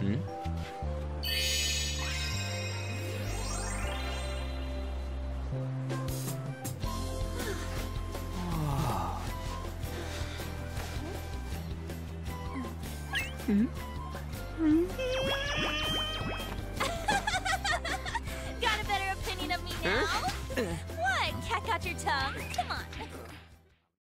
Got a better opinion of me now? What? Cat got your tongue? Come on.